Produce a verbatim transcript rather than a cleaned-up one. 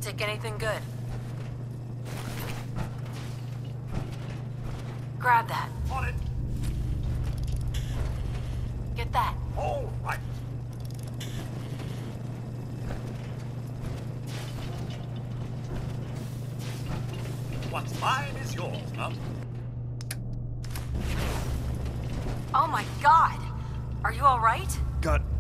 Take anything good. Grab that. On it. Get that. All right. What's mine is yours, huh? Oh my god! Are you alright? Got